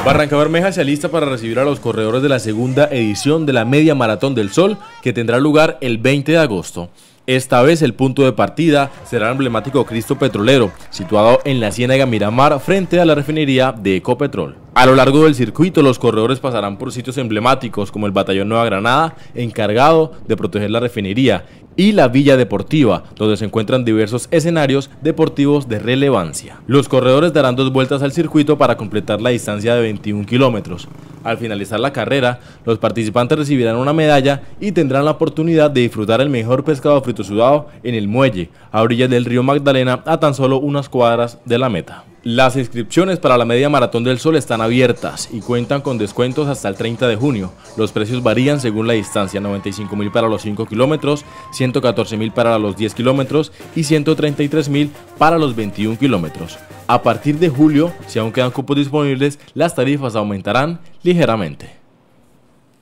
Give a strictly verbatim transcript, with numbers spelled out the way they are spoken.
Barranca Bermeja se alista para recibir a los corredores de la segunda edición de la Media Maratón del Sol, que tendrá lugar el veinte de agosto. Esta vez el punto de partida será el emblemático Cristo Petrolero, situado en la Ciénaga Miramar frente a la refinería de Ecopetrol. A lo largo del circuito, los corredores pasarán por sitios emblemáticos como el Batallón Nueva Granada, encargado de proteger la refinería, y la Villa Deportiva, donde se encuentran diversos escenarios deportivos de relevancia. Los corredores darán dos vueltas al circuito para completar la distancia de veintiún kilómetros. Al finalizar la carrera, los participantes recibirán una medalla y tendrán la oportunidad de disfrutar el mejor pescado frito sudado en el muelle, a orillas del río Magdalena, a tan solo unas cuadras de la meta. Las inscripciones para la Media Maratón del Sol están abiertas y cuentan con descuentos hasta el treinta de junio. Los precios varían según la distancia: noventa y cinco mil para los cinco kilómetros, ciento catorce mil para los diez kilómetros y ciento treinta y tres mil para los veintiún kilómetros. A partir de julio, si aún quedan cupos disponibles, las tarifas aumentarán ligeramente.